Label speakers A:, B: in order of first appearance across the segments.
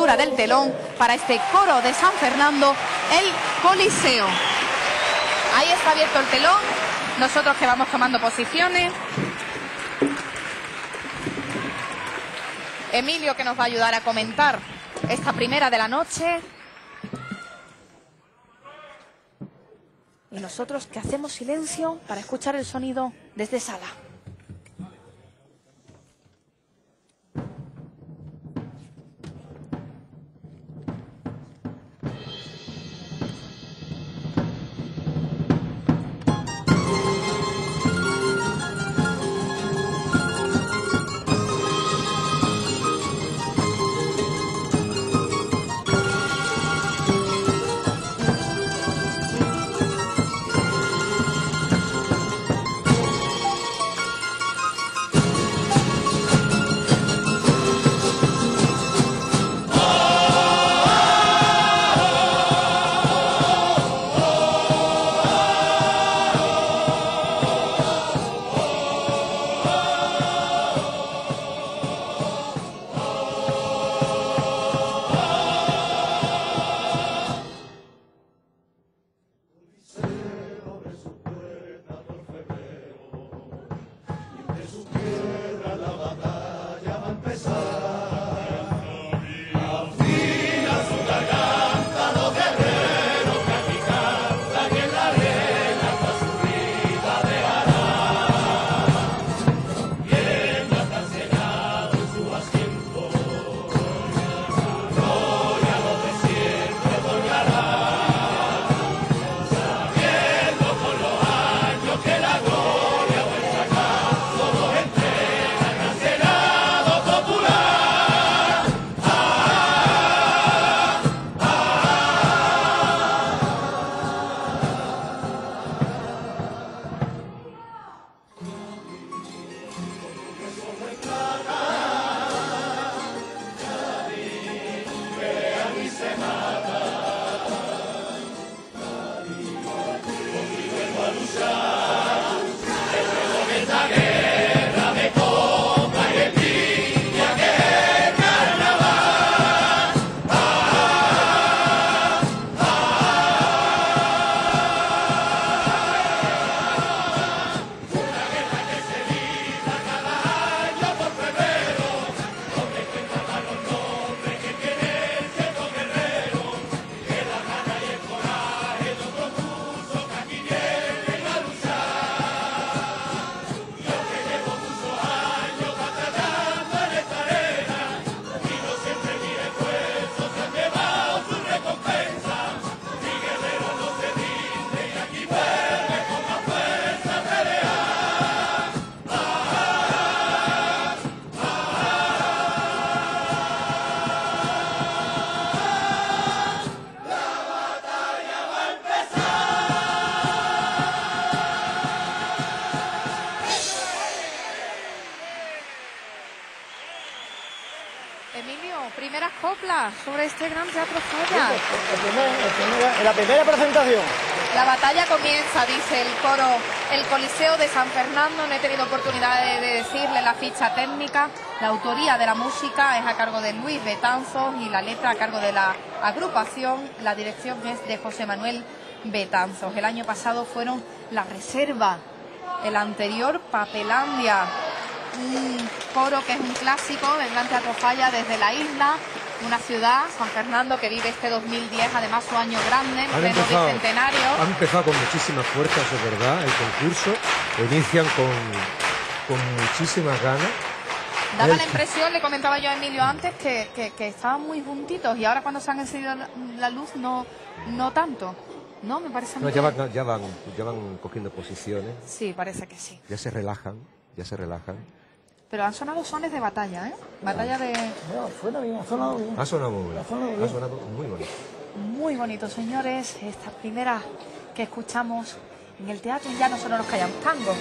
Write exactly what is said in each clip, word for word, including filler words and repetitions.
A: apertura del telón para este coro de San Fernando, el Coliseo. Ahí está abierto el telón, nosotros que vamos tomando posiciones. Emilio, que nos va a ayudar a comentar esta primera de la noche. Y nosotros que hacemos silencio para escuchar el sonido desde sala. Sobre este gran teatro Falla.
B: En la primera presentación.
A: La batalla comienza, dice el coro, el Coliseo de San Fernando. No he tenido oportunidad de, de decirle la ficha técnica. La autoría de la música es a cargo de Luis Betanzos y la letra a cargo de la agrupación. La dirección es de José Manuel Betanzos. El año pasado fueron La Reserva, el anterior Papelandia. Un coro que es un clásico del gran teatro Falla desde la isla. Una ciudad, San Fernando, que vive este dos mil diez, además su año grande, en pleno bicentenario.
C: Han empezado con muchísimas fuerzas, es verdad, el concurso. Inician con, con muchísimas ganas.
A: Daba la impresión, le comentaba yo a Emilio antes, que, que, que estaban muy juntitos y ahora cuando se han encendido la, la luz no, no tanto. No, me parece
C: no,
A: muy
C: ya van, ya, van, ya van cogiendo posiciones.
A: Sí, parece que sí.
C: Ya se relajan, ya se relajan.
A: Pero han sonado sones de batalla, ¿eh? Batalla de...
B: No, suena bien, ha sonado bien.
C: Ha sonado muy bien.
B: Ha sonado, bien.
C: Ha sonado muy bonito.
A: Muy bonito, señores. Esta primera que escuchamos en el teatro Ya no solo nos callamos tango.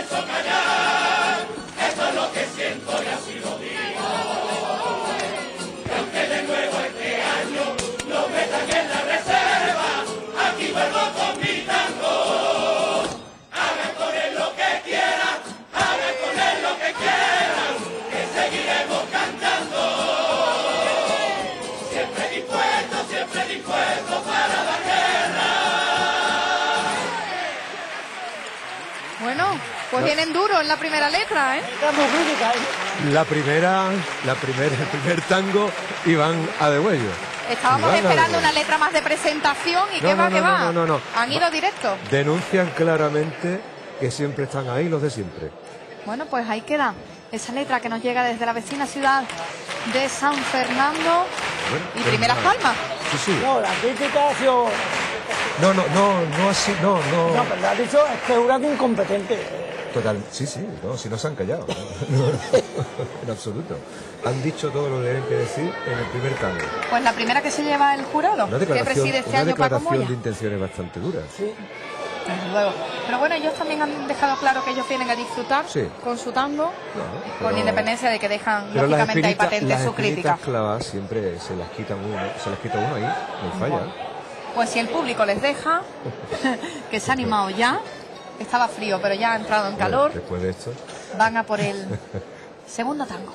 A: Pues vienen duros en la primera letra, ¿eh?
C: La primera, la primera, el primer tango iban a degüello.
A: Estábamos
C: Iban a
A: esperando
C: degüello.
A: una letra más de presentación y
C: No,
A: ¿qué
C: no,
A: va,
C: no,
A: qué
C: no,
A: va?
C: no, no, no.
A: Han ido directo.
C: Denuncian claramente que siempre están ahí los de siempre.
A: Bueno, pues ahí queda esa letra que nos llega desde la vecina ciudad de San Fernando.
C: Bueno,
A: y
C: pues
A: primeras
C: nada.
A: palmas.
C: Sí, sí.
B: No, la crítica ha sido...
C: No, no, no, no así, no, no.
B: No, pero ha dicho este jurado incompetente.
C: Total, sí, sí, no, si no se han callado. No, no, en absoluto. Han dicho todo lo que tienen que decir en el primer tango.
A: Pues la primera que se lleva el jurado,
C: Una
A: que
C: declaración,
A: preside este
C: una
A: año Paco
C: declaración
A: Moya.
C: de intenciones bastante dura.
B: Sí.
A: Desde luego. Pero bueno, ellos también han dejado claro que ellos vienen a disfrutar
C: Sí.
A: con su tango,
C: Claro,
A: con
C: pero-
A: independencia de que dejan
C: Pero las
A: lógicamente ahí
C: espinitas,
A: patente
C: las
A: su
C: espinitas
A: crítica.
C: clavadas siempre se las quitan uno, se las quita uno ahí, no falla.
A: Pues si el público les deja, que se ha animado ya, estaba frío, pero ya ha entrado en calor,
C: Bueno, después de esto.
A: van a por el segundo tango.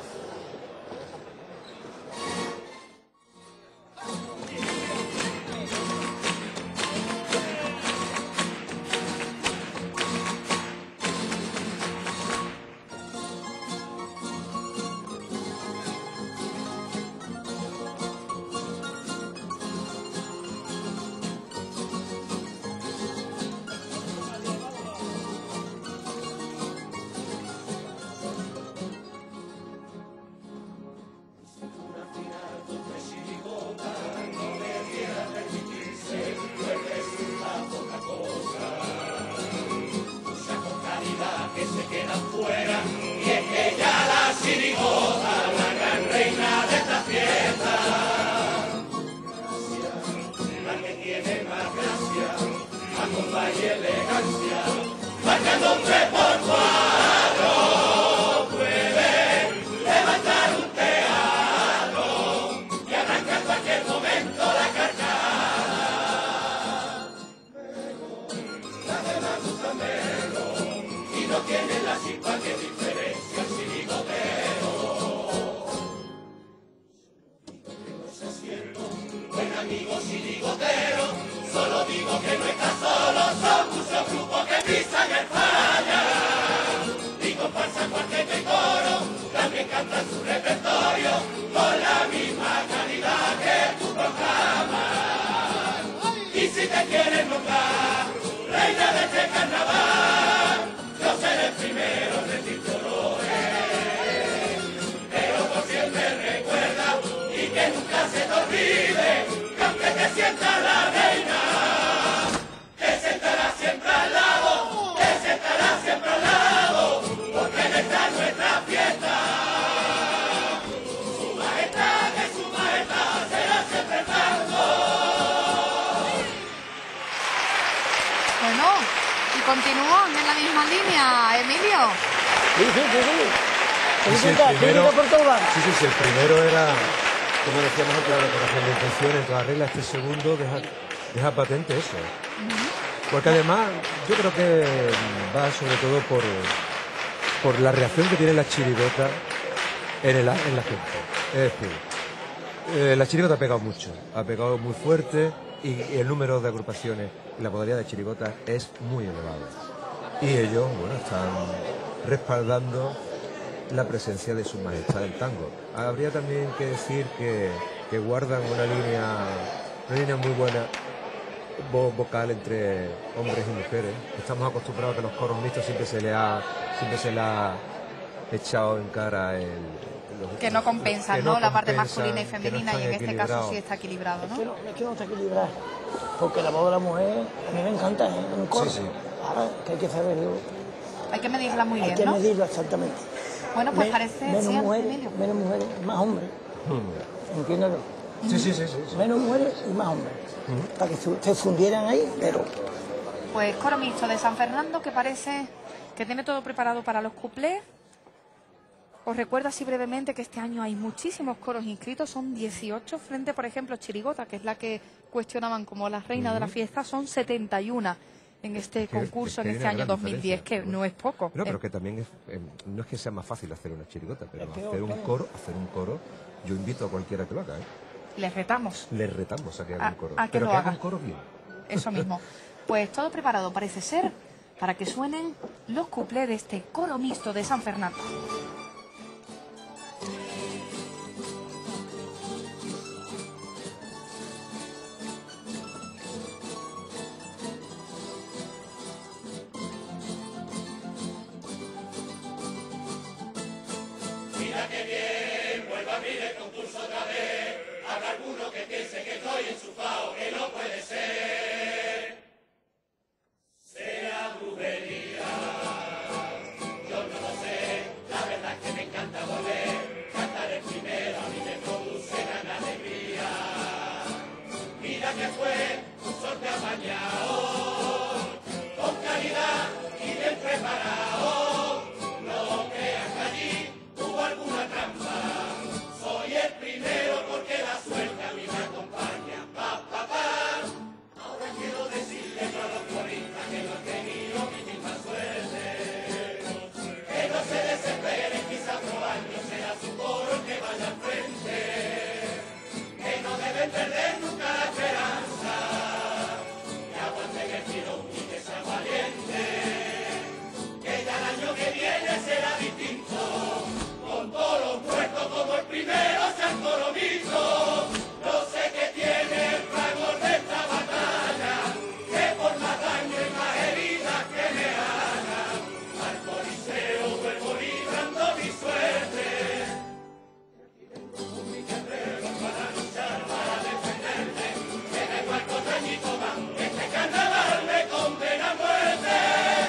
A: Bueno, y continúan en la misma línea, Emilio.
B: Sí, sí, sí, sí.
C: Sí, sí, el
B: Crítica,
C: primero-
B: crítica por todos lados.
C: Sí, sí, sí, el primero era, como decíamos antes, la declaración de intención en toda regla. Este segundo deja, deja patente eso. Porque además, yo creo que va sobre todo por, por la reacción que tiene la chirigota en, el, en la gente. Es decir, eh, la chirigota ha pegado mucho, ha pegado muy fuerte y el número de agrupaciones y la modalidad de chirigotas es muy elevado. Y ellos, bueno, están respaldando la presencia de su majestad del tango. Habría también que decir que, que guardan una línea, una línea muy buena vo- vocal entre hombres y mujeres. Estamos acostumbrados a que los coros mixtos siempre se le ha, siempre se le ha echado en cara el, los-
A: Que no compensan,
C: que
A: ¿no? La parte
C: compensan,
A: masculina y
C: que no
A: femenina,
C: están
A: y en este caso
C: equilibrados.
A: sí está equilibrado,
B: Es
A: ¿no?
B: que no, es que no está equilibrado. Porque la voz de la mujer, a mí me encanta, ¿eh? Un coro.
C: Sí, sí.
B: Ahora, que hay que saberlo.
A: Hay que medirla muy
B: Hay
A: bien,
B: que
A: ¿no?
B: medirlo exactamente.
A: Bueno, pues
B: Me-
A: parece,
B: menos
A: sí,
B: mujeres,
A: Emilio.
B: menos mujeres, más hombres.
C: Mm.
B: Entiéndelo.
C: Sí, sí, sí, sí, sí.
B: Menos mujeres y más hombres. Para que se, se fundieran ahí, pero
A: Pues coro mixto de San Fernando, que parece que tiene todo preparado para los cuplés. Os recuerdo así brevemente que este año hay muchísimos coros inscritos, son dieciocho, frente, por ejemplo, Chirigota, que es la que cuestionaban como la reina uh-huh. de la fiesta, son setenta y uno en este que, concurso, que en este año dos mil diez, que no es poco.
C: No, pero
A: eh.
C: que también es, eh, no es que sea más fácil hacer una chirigota, pero hacer un coro, hacer un coro, yo invito a cualquiera que lo haga, ¿eh?
A: Les retamos.
C: Les retamos a que haga
A: a,
C: un coro,
A: a que
C: pero
A: lo
C: que
A: haga
C: haga un coro bien.
A: Eso mismo. Pues todo preparado parece ser para que suenen los cuplés de este coro mixto de San Fernando.
D: Mira que bien, vuelva a abrir el concurso otra vez. Habrá alguno que piense que estoy enchufado, que no puede ser. Será brujería. Yo no lo sé, la verdad es que me encanta volver. Cantar el primero a mí me produce gran alegría. Mira que fue un sorteo amañado, con calidad y bien preparado. No creas que allí hubo alguna trampa. Soy el primero porque la suerte a mí me acompaña. Pa, pa, pa. Ahora quiero decirle a todos los coristas que no han tenido mi misma suerte. Que no se desesperen, quizá otro año será su coro el que vaya al frente. Que no deben perder nunca la esperanza. Que aguanten el tirón y que sean valientes. Que ya el año que viene será distinto. Con todos los muertos como el primero sea el coro mixto. No sé qué tiene el fragor de esta batalla, que por más daño y más heridas que me hagan, al coliseo vuelvo librando mi suerte. Con mi guerrero para luchar, para defenderme, que da igual contra mi toma, este carnaval me condena a muerte.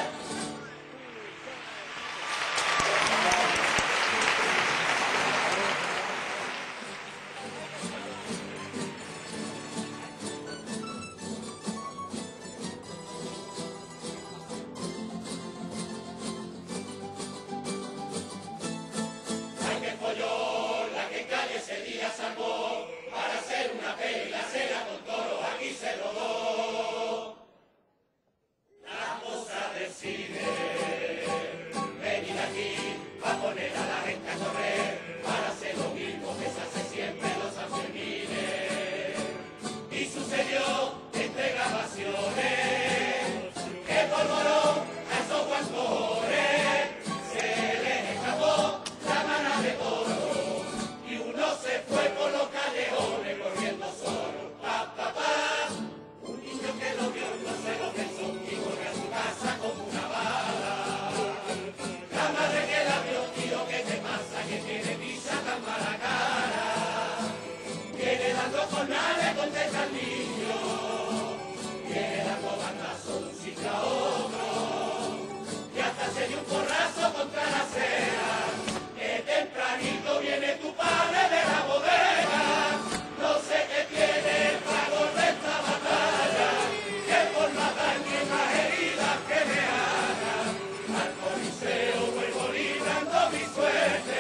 D: Ay, que follón, la que en calle ese día salvó, para hacer una peli, la cena con toro, aquí se rodó. Las cosas del cine, venir aquí, va a poner a la gente a correr, para hacer lo mismo que se hace siempre en los Sanfermines. Y sucedió entre grabaciones, que por morón a esos guancones se les escapó la mano de toro, y uno se fue por los callejones corriendo solo. Pa, pa, pa. Un niño que lo vio no se lo pensó y corrió a su casa como una bala. La madre que la vio, tío, ¿qué te pasa? Que tiene pisa tan mala cara. Viene dando jornales, contesta el niño. Viene dando bandazos de un sitio a otro. Y hasta se dio un porrazo contra la acera. Que tempranito viene tu padre de la bodega. No sé qué tiene el fragor de esta batalla, que por más daño y más heridas que me hagan, al coliseo vuelvo librando mi suerte.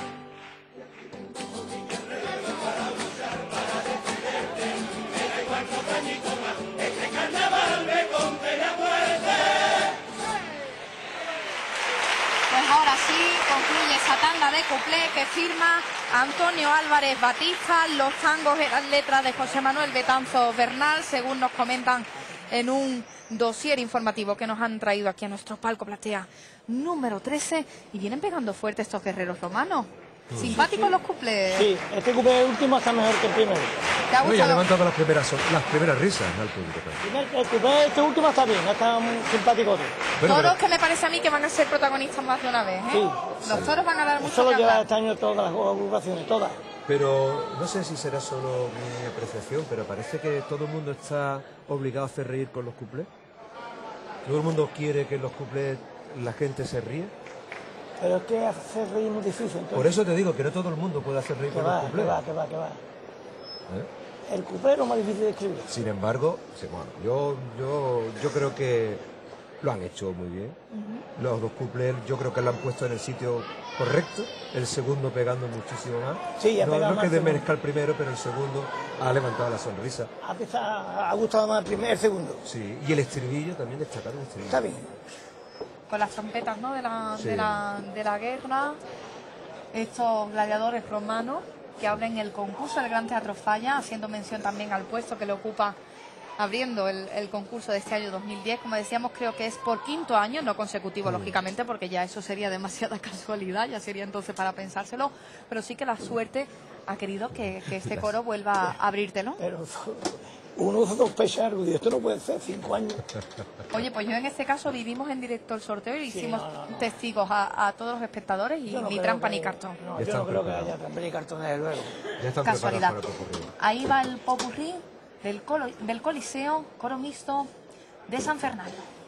D: Con mi guerrero para luchar, para defenderte, me da igual contra ni coma, este carnaval me condena a muerte.
A: Pues ahora sí concluye esa tanda de cuplé que firma Antonio Álvarez Batista. Los tangos eran letras de José Manuel Betanzos Bernal, según nos comentan en un dossier informativo que nos han traído aquí a nuestro palco platea número trece. Y vienen pegando fuerte estos guerreros romanos. Simpáticos sí, sí. Los cuplés.
B: Sí, este cuplé último está mejor que el primero.
A: ¿Te ha
C: Uy, ha
A: gustado?
C: levantado las primeras, las primeras risas al público.
B: El, el cuplé este último está bien, está muy simpático.
C: Bueno,
A: Toros
C: pero-
A: que me parece a mí que van a ser protagonistas más de una vez, ¿eh?
B: Sí.
A: Los toros van a dar mucho
B: Eso lo
A: que
B: lleva
A: hablar.
B: este año todas las agrupaciones, todas.
C: Pero no sé si será solo mi apreciación, pero parece que todo el mundo está obligado a hacer reír con los cuplés. Todo el mundo quiere que en los cuplés la gente se ríe.
B: Pero es que hacer reír es muy difícil. Entonces,
C: Por eso te digo que no todo el mundo puede hacer reír
B: que
C: con los
B: va, que
C: cuplés.
B: va, que va, que va.
C: ¿Eh?
B: El cuplé es lo más difícil de escribir.
C: Sin embargo, sí, bueno, yo, yo, yo creo que lo han hecho muy bien. Uh-huh. Los dos cuplés yo creo que lo han puesto en el sitio correcto, el segundo pegando muchísimo más.
B: Sí, ya
C: no,
B: pegado
C: no
B: más
C: que
B: el
C: demerezca el primero, pero el segundo ha levantado la sonrisa.
B: A pesar, ha gustado más el primer, el segundo.
C: Sí, y el estribillo también destacar el estribillo.
B: Está bien.
A: Con las trompetas, ¿no? De la,
C: Sí.
A: de la, de la guerra, estos gladiadores romanos que abren el concurso del Gran Teatro Falla, haciendo mención también al puesto que le ocupa abriendo el, el concurso de este año dos mil diez. Como decíamos, creo que es por quinto año, no consecutivo, mm. lógicamente, porque ya eso sería demasiada casualidad, ya sería entonces para pensárselo, pero sí que la suerte ha querido que, que este coro vuelva a abrírtelo.
B: Pero uno sospecha, Rudy, esto no puede ser cinco años.
A: Oye, pues yo en este caso vivimos en directo el sorteo y
B: Sí,
A: hicimos
B: no, no, no.
A: testigos a, a todos los espectadores y
B: Yo no
A: ni
B: creo
A: trampa
B: que-
A: ni cartón.
B: No, yo no creo que haya trampa ni cartón, desde luego.
C: Ya están
A: Casualidad.
C: preparados para el popurrí.
A: Ahí va el popurrí del, colo- del Coliseo, coro mixto de San Fernando.